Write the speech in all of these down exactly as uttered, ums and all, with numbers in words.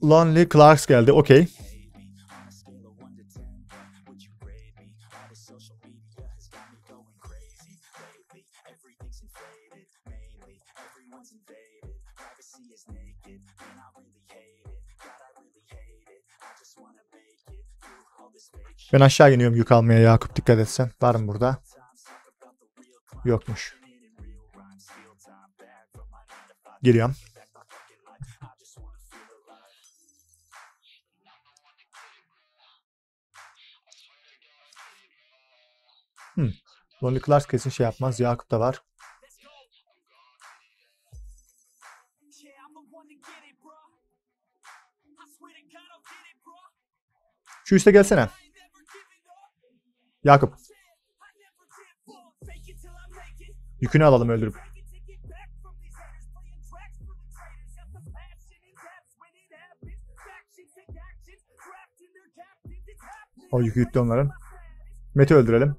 Lonely Clarks geldi. Okey. Ben aşağı iniyorum yük almaya Yakup, dikkat etsen. Var mı burada? Yokmuş. Giriyorum. Hmm. Lonely Clarks kesin şey yapmaz. Yakup da var. Şu üste gelsene. Yakup. Yükünü alalım öldürüp. O yükü yüklü onların. Mete öldürelim.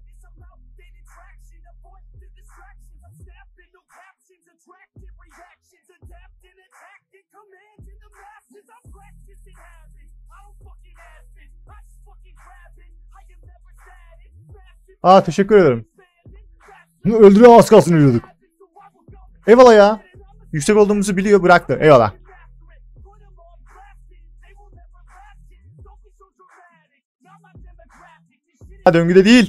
Aa, teşekkür ederim. Öldürüyor, az kalsın ölüyorduk. Eyvallah ya. Yüksek olduğumuzu biliyor, bıraktı. Eyvallah. Ha, döngüde değil.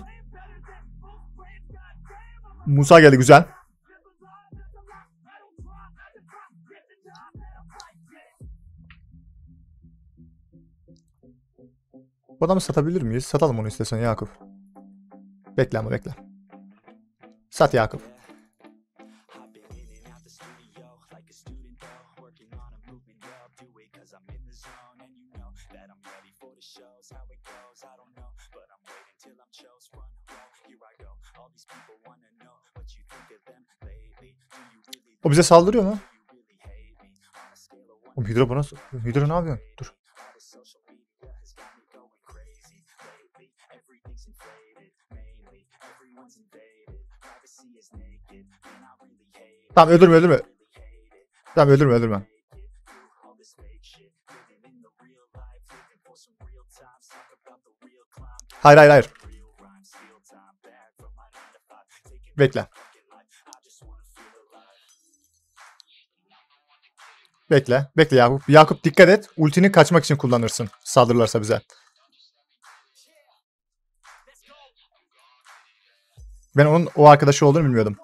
Musa geldi, güzel. Bu adamı satabilir miyiz? Satalım onu istersen Yakup. Bekle ama bekle. Sat Yakup. O bize saldırıyor mu? O Hydra bana... Hydra ne yapıyorsun? Dur. Tamam, öldürme öldürme. Tamam, öldürme öldürme. Hayır hayır hayır. Bekle. Bekle. Bekle Yakup. Yakup dikkat et. Ultini kaçmak için kullanırsın. Saldırırlarsa bize. Ben onun o arkadaşı olduğunu bilmiyordum.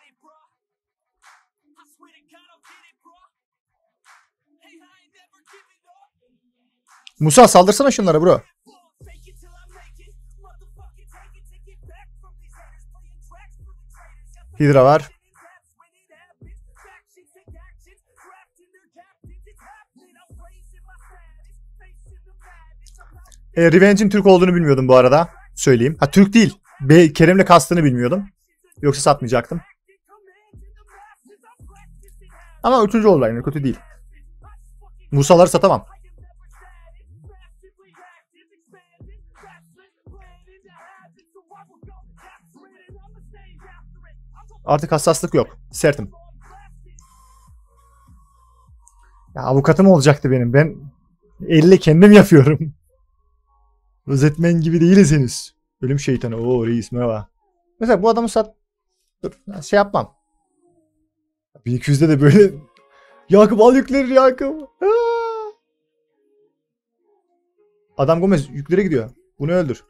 Musa saldırsana şunlara bro. Hydra var. E, Revenge'in Türk olduğunu bilmiyordum bu arada. Söyleyeyim. Ha, Türk değil. Be Kerem'le kastını bilmiyordum. Yoksa satmayacaktım. Ama üçüncü oldu yani, kötü değil. Musa'ları satamam. Artık hassaslık yok. Sertim. Ya avukatım olacaktı benim. Ben elle kendim yapıyorum. Özetmen gibi değiliz henüz. Ölüm şeytanı. Oo reis merhaba. Mesela bu adamı sat... Dur. Şey yapmam. bin iki yüzde de böyle... Yakup al yükleri Yakup. Aa! Adam Gomez yüklere gidiyor. Bunu öldür.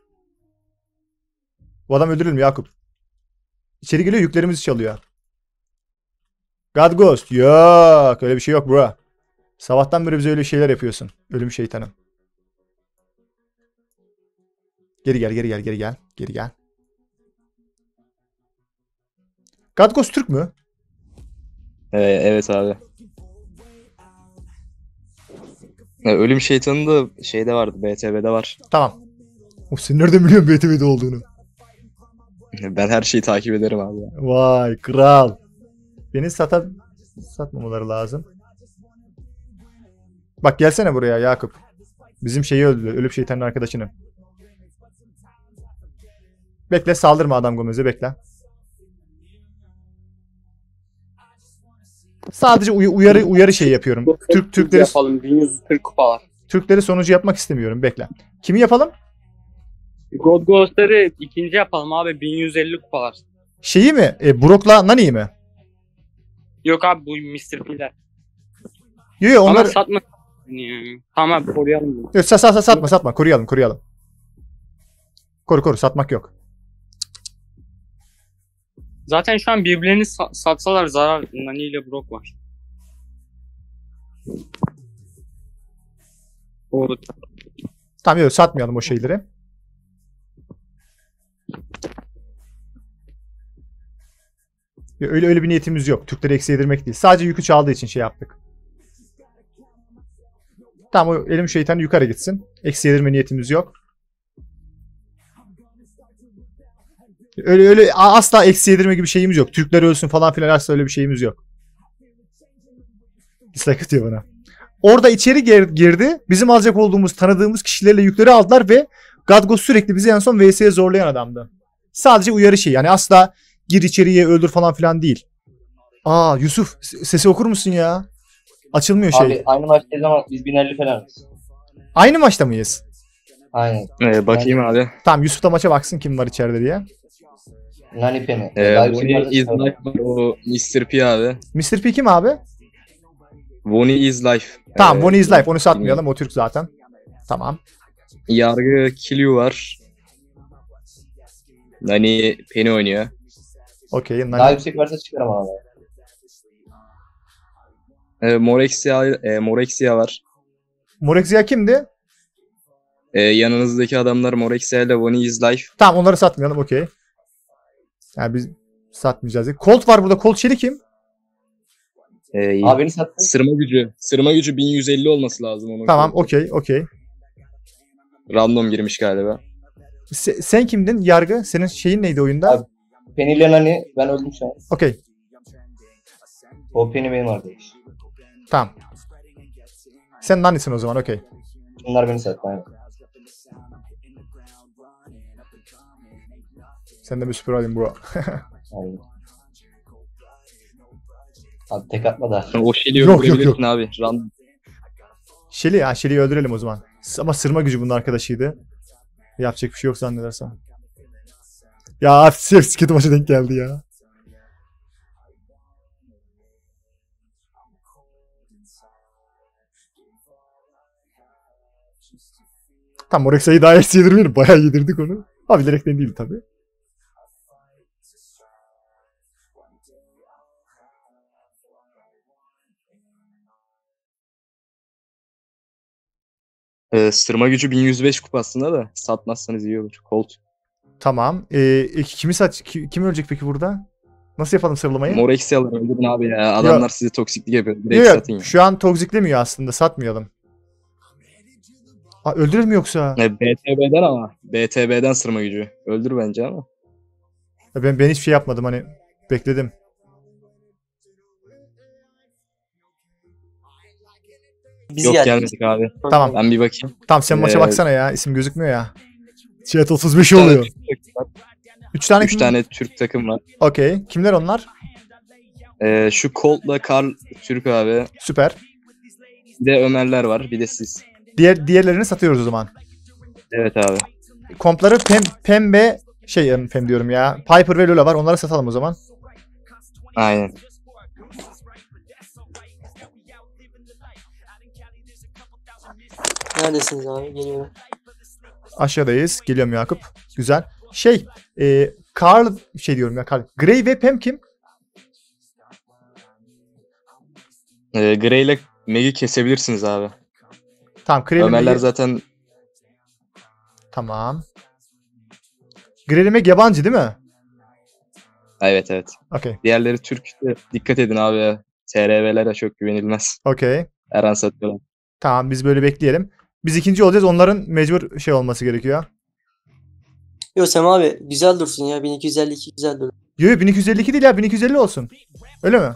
Bu adam öldürülür mü Yakup? İçeri geliyor, yüklerimizi çalıyor. God Ghost. Yok. Öyle bir şey yok bro. Sabahtan beri bize öyle şeyler yapıyorsun. Ölüm şeytanım. Geri gel, geri gel, geri gel. Geri gel. God Ghost Türk mü? Evet, evet abi. Ya, Ölüm Şeytanı da şeyde vardı. B T B'de var. Tamam. O sen nereden biliyorsun B T B'de olduğunu? Ben her şeyi takip ederim abi. Vay kral. Beni sata satmamaları lazım. Bak gelsene buraya Yakup. Bizim şeyi öldürdü. Ölüm şeytanın arkadaşını. Bekle, saldırma adam Gomez'e, bekle. Sadece uy- uyarı uyarı şey yapıyorum. Türk Türkleri yapalım. bin yüz kırk kupalar. Türkleri sonucu yapmak istemiyorum. Bekle. Kimi yapalım? God Ghost'ları ikinci yapalım abi. bin yüz elli kupalar. Şeyi mi? E, Brock'la Nani'yi mi? Yok abi bu mister P'ler. Yok yok Ama onlar... satma. Yani. Tamam abi koruyalım bunu. Yok, sat, sat, satma satma. Koruyalım koruyalım. Koru koru, satmak yok. Zaten şu an birbirlerini sa- satsalar zarar. Nani ile Brock var. Doğru. Tamam yok, satmayalım o şeyleri. Yok, öyle öyle bir niyetimiz yok. Türkleri eksi yedirmek değil. Sadece yükü çaldığı için şey yaptık. Tamam, o elim şeytanı yukarı gitsin. Eksi yedirme niyetimiz yok. Öyle öyle asla eksi yedirme gibi şeyimiz yok. Türkler ölsün falan filan, asla öyle bir şeyimiz yok. Dislike atıyor bana. Orada içeri gir- girdi. Bizim alacak olduğumuz, tanıdığımız kişilerle yükleri aldılar ve Gadgos sürekli bizi en son V S'ye zorlayan adamdı. Sadece uyarı şey. Yani asla gir içeriye öldür falan filan değil. Aa Yusuf, sesi okur musun ya? Açılmıyor şey. Abi aynı maçtayız ama biz bin elli falanız. Aynı maçta mıyız? Aynen. Ee, bakayım abi. Tamam, Yusuf da maça baksın kim var içeride diye. Nani Penny. Ee, Live Bonnie Super'da is çıkardı. life var, o mister P abi. mister P kim abi? Bonnie is life. Tamam, Ee, Bonnie is Life. Onu satmayalım. O Türk zaten. Tamam. Yargı Kilyu var. Nani Penny oynuyor. Okey. Daha Nani. yüksek varsa çıkarım abi. Ee, Morexia, e, Morexia var. Morexia kimdi? Ee, yanınızdaki adamlar Morexia ile Bonnie is life. Tamam, onları satmayalım. Okey. Yani biz satmayacağız. Colt var burada. Colt Shelly kim? Ee, Abi beni sattın. Sırma gücü. Sırma gücü bin yüz elli olması lazım onun. Tamam, okey. Okey. Random girmiş galiba. Se- sen kimdin? Yargı. Senin şeyin neydi oyunda? Abi. Penny ile Nani ben öldüm şu an. Okey. O Penny benim arkadaş. Tamam. Sen Nani'sin o zaman. Okey. Bunlar beni sattı aynen. Sen de bir süper alayım bro. Aynen. Abi tek atma da. O şeyi Yok, yok, öldürebilirsin abi. Random. Shelly ya. Shelly'yi öldürelim o zaman. S- Ama sırma gücü bunun arkadaşıydı. Yapacak bir şey yok zannedersem. Ya hep kötü maça denk geldi ya. Tam Orexia'yı daha eksi yedirmeyelim. Bayağı yedirdik onu. Ha, bilerekten değil tabii. Ee, sırma gücü bin yüz beş kupasında da satmazsanız iyi olur. Colt. Tamam. Ee, kimi saç ki- kim ölecek peki burada? Nasıl yapalım sıralamayı? Morexia'ları öldürün abi ya. Adamlar size toksiklik yapıyor. Direkt Yok, satın ya. şu an toksiklemiyor aslında. Satmayalım. Aa, öldürür mü yoksa? E, B T B'den ama. B T B'den sırma gücü. Öldür bence ama. Ya Ben ben hiçbir şey yapmadım, hani bekledim. Biz Yok geldik. gelmedik abi. Tamam. Ben bir bakayım. Tamam, sen maça Ee, baksana ya. İsim gözükmüyor ya. Chat otuz beş oluyor. üç tane Üç kim? tane Türk takım var. Okey. Kimler onlar? Ee, şu Colt'la Karl Türk abi. Süper. Bir de Ömerler var. Bir de siz. Diğer diğerlerini satıyoruz o zaman. Evet abi. Kompları pem, pembe şey em, pem diyorum ya. Piper ve Lola var. Onları satalım o zaman. Aynen. Neredesiniz abi? Geliyorum. Aşağıdayız. Geliyorum Yakup. Güzel. Şey, e, Carl şey diyorum ya. Carl. Grey ve Pem kim? Ee, Grey ile Meg'i kesebilirsiniz abi. Tamam, Grey Ömerler ve zaten Tamam. Grey ve yabancı değil mi? evet evet. Okey. Diğerleri Türk. Dikkat edin abi. T R V'lere çok güvenilmez. Okey. Her an satıyorlar. Tamam, biz böyle bekleyelim. Biz ikinci olacağız. Onların mecbur şey olması gerekiyor. Yo Sem abi güzel dursun ya. bin iki yüz elli iki güzel dur. Yo yo, bin iki yüz elli iki değil ya. bin iki yüz elli olsun. Öyle mi?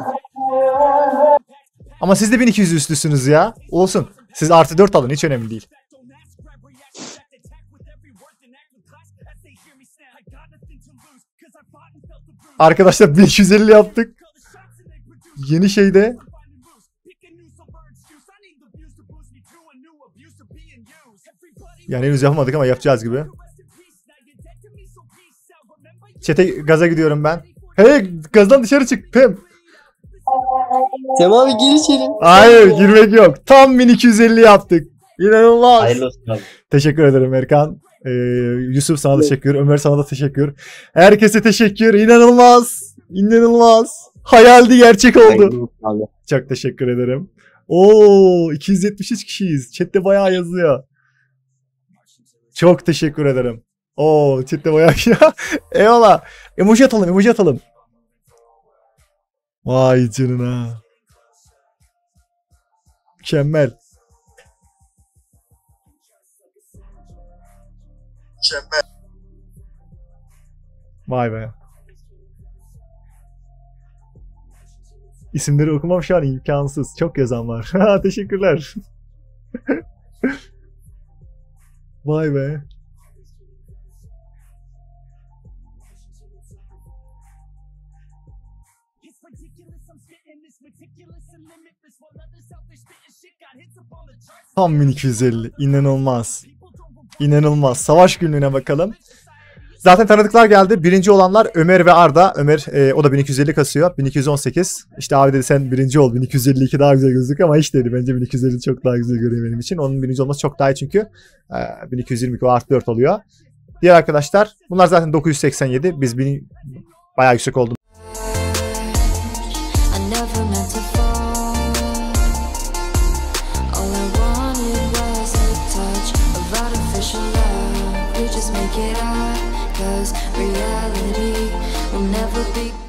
Ama siz de bin iki yüz üstüsünüz ya. Olsun. Siz artı dört alın. Hiç önemli değil. Arkadaşlar bin iki yüz elli yaptık. yeni şeyde yani henüz yapamadık ama yapacağız gibi. Çete gaza gidiyorum ben. Hey, gazdan dışarı çık Pem. Sema abi gir içeri. Hayır, girmek yok. Tam bin iki yüz elli yaptık. İnanılmaz. Hayırlı olsun abi. Teşekkür ederim Erkan. Ee, Yusuf sana teşekkür. Ömer sana da teşekkür. Herkese teşekkür. İnanılmaz. İnanılmaz. Hayaldi, gerçek oldu. Abi. Çok teşekkür ederim. Oo, iki yüz yetmiş üç kişiyiz. Chat'te bayağı yazıyor. Çok teşekkür ederim. Oo, chat'te bayağı ya. Eyvallah. Emoji atalım, emoji atalım. Vay canına. Mükemmel. Mükemmel. Vay be. İsimleri okumam şu an imkansız. Çok yazan var. Teşekkürler. Vay be. Tam bin iki yüz elli. İnanılmaz. İnanılmaz. Savaş günlüğüne bakalım. Zaten tanıdıklar geldi. Birinci olanlar Ömer ve Arda. Ömer e, o da bin iki yüz elli kasıyor. bin iki yüz on sekiz. İşte abi dedi sen birinci ol. bin iki yüz elli iki daha güzel gözüküyor ama hiç dedi. Bence bin iki yüz elli çok daha güzel görüyor benim için. Onun birinci olması çok daha iyi çünkü e, bin iki yüz yirmi iki o artı dört oluyor. Diğer arkadaşlar bunlar zaten dokuz yüz seksen yedi. Biz bin, bayağı yüksek oldu. Just make it up, 'cause reality will never be